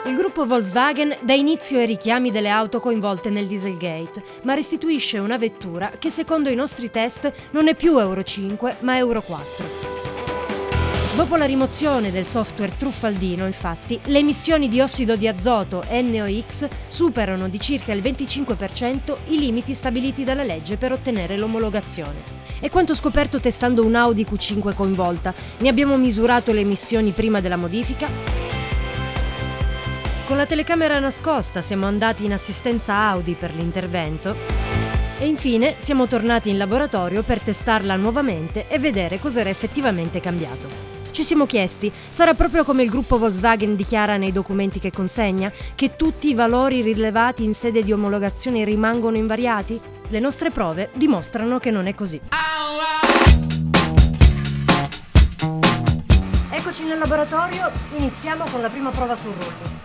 Il gruppo Volkswagen dà inizio ai richiami delle auto coinvolte nel Dieselgate, ma restituisce una vettura che secondo i nostri test non è più Euro 5 ma Euro 4. Dopo la rimozione del software truffaldino, infatti, le emissioni di ossido di azoto NOx superano di circa il 25% i limiti stabiliti dalla legge per ottenere l'omologazione. È quanto scoperto testando un Audi Q5 coinvolta. Ne abbiamo misurato le emissioni prima della modifica. Con la telecamera nascosta siamo andati in assistenza Audi per l'intervento. E infine siamo tornati in laboratorio per testarla nuovamente e vedere cos'era effettivamente cambiato. Ci siamo chiesti, sarà proprio come il gruppo Volkswagen dichiara nei documenti che consegna, che tutti i valori rilevati in sede di omologazione rimangono invariati? Le nostre prove dimostrano che non è così. Eccoci nel laboratorio, iniziamo con la prima prova sul rullo.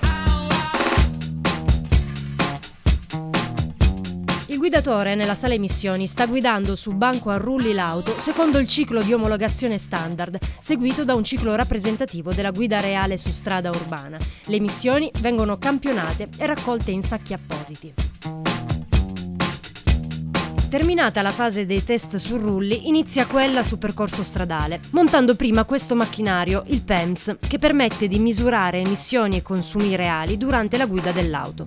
Il guidatore nella sala emissioni sta guidando su banco a rulli l'auto secondo il ciclo di omologazione standard, seguito da un ciclo rappresentativo della guida reale su strada urbana. Le emissioni vengono campionate e raccolte in sacchi appositi. Terminata la fase dei test su rulli, inizia quella su percorso stradale, montando prima questo macchinario, il PEMS, che permette di misurare emissioni e consumi reali durante la guida dell'auto.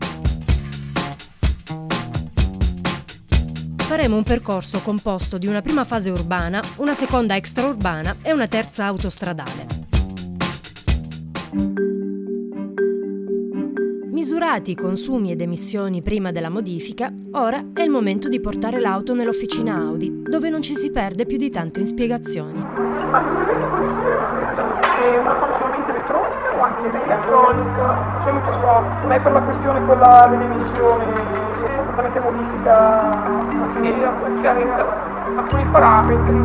Faremo un percorso composto di una prima fase urbana, una seconda extraurbana e una terza autostradale. Misurati i consumi ed emissioni prima della modifica, ora è il momento di portare l'auto nell'officina Audi, dove non ci si perde più di tanto in spiegazioni. È una cosa solamente elettronica o anche elettronica? C'è molto software, non è per la questione quella delle emissioni. Completamente modifica alcuni parametri.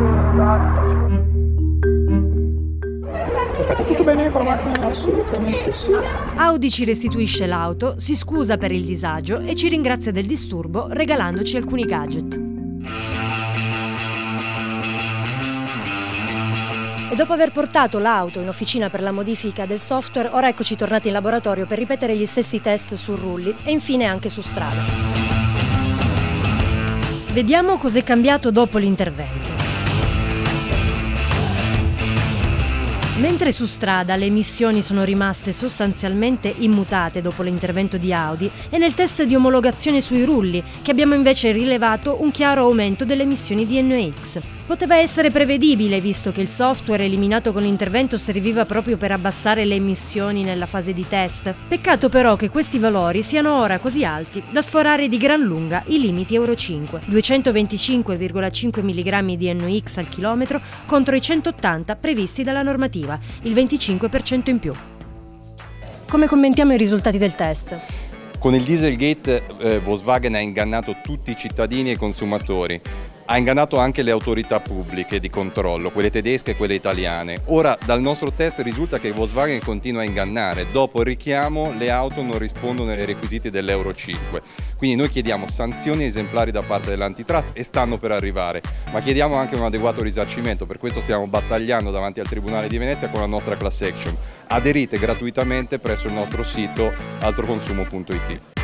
Tutto bene con la macchina? Assolutamente sì. Audi ci restituisce l'auto, si scusa per il disagio e ci ringrazia del disturbo regalandoci alcuni gadget. E dopo aver portato l'auto in officina per la modifica del software, ora eccoci tornati in laboratorio per ripetere gli stessi test su rulli e infine anche su strada. Vediamo cos'è cambiato dopo l'intervento. Mentre su strada le emissioni sono rimaste sostanzialmente immutate dopo l'intervento di Audi, è nel test di omologazione sui rulli che abbiamo invece rilevato un chiaro aumento delle emissioni di NOx. Poteva essere prevedibile visto che il software eliminato con l'intervento serviva proprio per abbassare le emissioni nella fase di test. Peccato però che questi valori siano ora così alti da sforare di gran lunga i limiti Euro 5, 225,5 mg di NOx al chilometro contro i 180 previsti dalla normativa, il 25% in più. Come commentiamo i risultati del test? Con il Dieselgate Volkswagen ha ingannato tutti i cittadini e i consumatori. Ha ingannato anche le autorità pubbliche di controllo, quelle tedesche e quelle italiane. Ora dal nostro test risulta che Volkswagen continua a ingannare. Dopo il richiamo le auto non rispondono ai requisiti dell'Euro 5. Quindi noi chiediamo sanzioni esemplari da parte dell'antitrust e stanno per arrivare. Ma chiediamo anche un adeguato risarcimento, per questo stiamo battagliando davanti al Tribunale di Venezia con la nostra class action. Aderite gratuitamente presso il nostro sito altroconsumo.it.